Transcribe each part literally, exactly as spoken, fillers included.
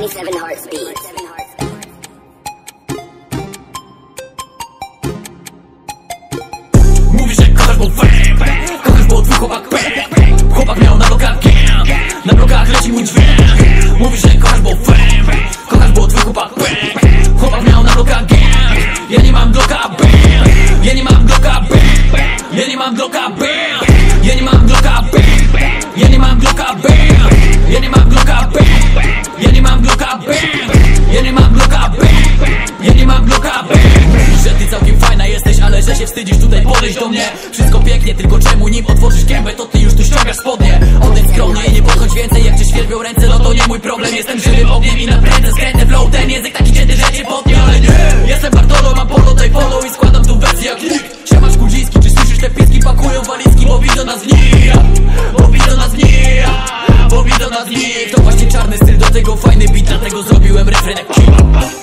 twenty-seven Hearts Beats. Mówisz, że kochasz, bo fame, kochasz, bo twój chłopak bang. Chłopak miał na blokach gang, na blokach leci mój dźwięk. Mówisz, że kochasz, bo fame, kochasz, bo twój chłopak bang. Chłopak miał na blokach gang, ja nie mam bloka bang. Ja nie mam bloka bang, ja nie mam bloka bang. Ja nie mam bloka bang, ja nie mam bloka bang. Ja nie mam bloka bang, ja nie mam bloka bang. Ja nie mam bloka bang, ja nie mam bloka bang. Mówisz, że ty całkiem fajna jesteś, ale że się wstydzisz tutaj podejść do mnie. Wszystko pięknie, tylko czemu nim otworzysz gębę, to ty już tu ściągasz spodnie. Odejdź skromnie i nie podchodź więcej, jak cię świerbią ręce, no to nie mój problem. Jestem żywym ogniem i naprędzę skrętny flow. Ten język taki cięty, że cię potnie, ale nie. Jestem Bartolo, mam polo, daj follow i składam tu wersję jak nikt. Siemasz Kudziński, czy słyszysz te piski? Pakują walizki, bo widzą nas w nich. Bo widzą nas w nich, bo widzą nas w nich. To właśnie czarny styl, do tego fajny beat, dlatego zrobiłem refren jak king.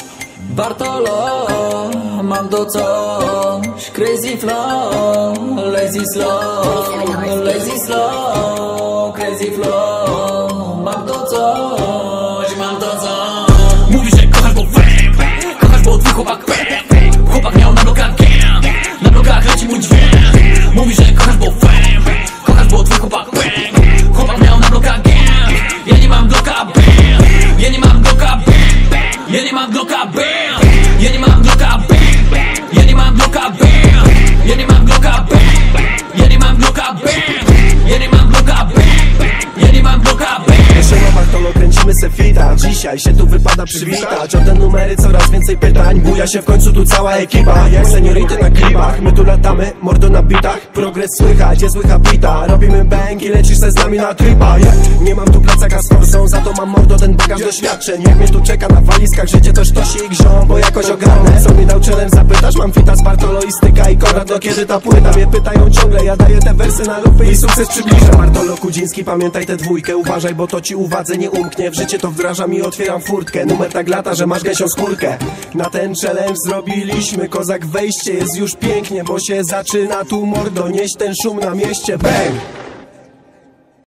Bartolo, mam to coś. Crazy flow, lazy slow, lazy slow, crazy flow. Mam to coś, mam to coś. Mówisz, że kochasz, bo fame, kochasz, bo twój chłopak bang. Chłopak miał na blokach gang, na blokach leci mój dźwięk. Mówisz, że kochasz, bo fame, kochasz, bo twój chłopak bang. Chłopak miał na blokach gang, ja nie mam bloka bang. Ja nie mam bloka bang, ja nie mam bloka bang. Ja nie mam bloka bang, ja nie mam bloka bang. Ja nie mam bloka bang, ja nie mam bloka bang. Ja nie mam bloka bang, ja nie mam bloka bang. Siema Bartolo, kręcimy se fita. Dzisiaj się tu wypada przywitać. O te numery coraz więcej pytań. Buja się w końcu tu cała ekipa. Jak seniority na klipach. My tu latamy, mordo na bitach. Progres słychać, jest łycha bita. Robimy bang i lecisz se z nami na tripa. Yeah. Nie mam tu plecaka z forsą, za to mam mordo ten bagaż doświadczeń. Jak mnie tu czeka na walizkach, życie to sztosi i grzią, bo jakoś ogarnę. Co mi dał challenge, zapytasz? Mam fita z Bartolo i styka i Konrad. Do kiedy ta płyta? Mnie pytają ciągle, ja daję te wersy na lupy i sukces przybliża. Bartolo Kudziński, pamiętaj tę dwójkę. Uważaj, bo to ci uwadze nie umknie. W życie to wdrażam i otwieram furtkę. Numer tak lata, że masz gęsią skórkę. Na ten challenge zrobiliśmy kozak wejście. Jest już pięknie, bo się zaczyna tu mordo nieść ten szum na mieście. Bang!